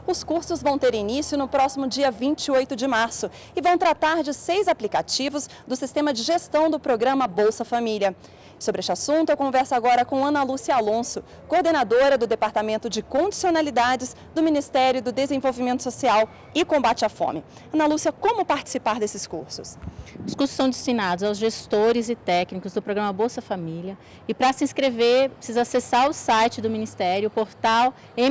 Os cursos vão ter início no próximo dia 28 de março e vão tratar de 6 aplicativos do sistema de gestão do programa Bolsa Família. Sobre este assunto, eu converso agora com Ana Lúcia Alonso, coordenadora do Departamento de Condicionalidades do Ministério do Desenvolvimento Social e Combate à Fome. Ana Lúcia, como participar desses cursos? Os cursos são destinados aos gestores e técnicos do programa Bolsa Família e para se inscrever precisa acessar o site do Ministério, o portal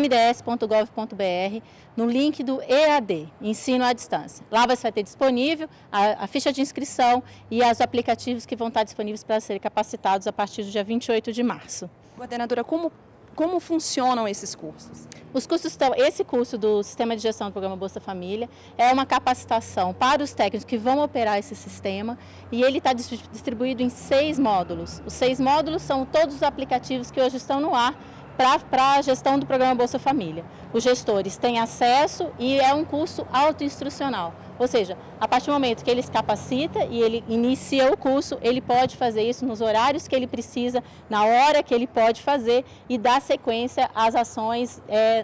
mds.gov.br, no link do EAD, Ensino à Distância. Lá você vai ter disponível a ficha de inscrição e os aplicativos que vão estar disponíveis para serem capacitados a partir do dia 28 de março. Coordenadora, como funcionam esses cursos? Os cursos esse curso do Sistema de Gestão do Programa Bolsa Família é uma capacitação para os técnicos que vão operar esse sistema e ele está distribuído em 6 módulos. Os 6 módulos são todos os aplicativos que hoje estão no ar para a gestão do programa Bolsa Família. Os gestores têm acesso e é um curso autoinstrucional, ou seja, a partir do momento que ele se capacita e ele inicia o curso, ele pode fazer isso nos horários que ele precisa, na hora que ele pode fazer e dar sequência às ações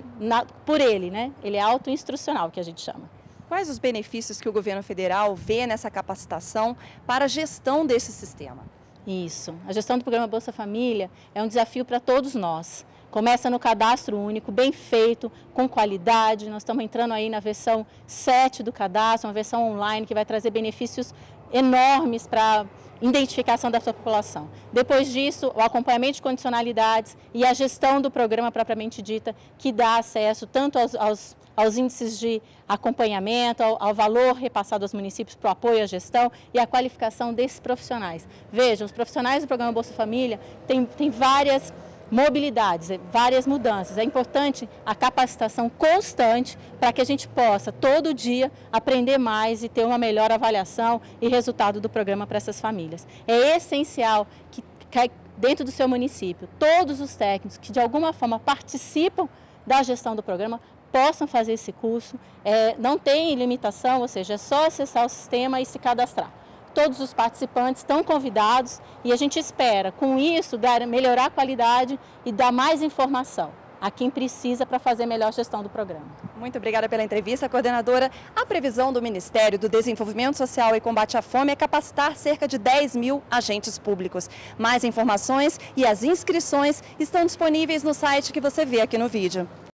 por ele, né? Ele é autoinstrucional, que a gente chama. Quais os benefícios que o governo federal vê nessa capacitação para a gestão desse sistema? Isso, a gestão do programa Bolsa Família é um desafio para todos nós. Começa no cadastro único, bem feito, com qualidade. Nós estamos entrando aí na versão 7 do cadastro, uma versão online que vai trazer benefícios enormes para a identificação da sua população. Depois disso, o acompanhamento de condicionalidades e a gestão do programa propriamente dita, que dá acesso tanto aos índices de acompanhamento, ao valor repassado aos municípios para o apoio à gestão e à qualificação desses profissionais. Vejam, os profissionais do programa Bolsa Família têm várias mobilidades, várias mudanças. É importante a capacitação constante para que a gente possa, todo dia, aprender mais e ter uma melhor avaliação e resultado do programa para essas famílias. É essencial que dentro do seu município, todos os técnicos que de alguma forma participam da gestão do programa possam fazer esse curso. Não tem limitação, ou seja, é só acessar o sistema e se cadastrar. Todos os participantes estão convidados e a gente espera, com isso, melhorar a qualidade e dar mais informação a quem precisa para fazer melhor gestão do programa. Muito obrigada pela entrevista, coordenadora. A previsão do Ministério do Desenvolvimento Social e Combate à Fome é capacitar cerca de 10 mil agentes públicos. Mais informações e as inscrições estão disponíveis no site que você vê aqui no vídeo.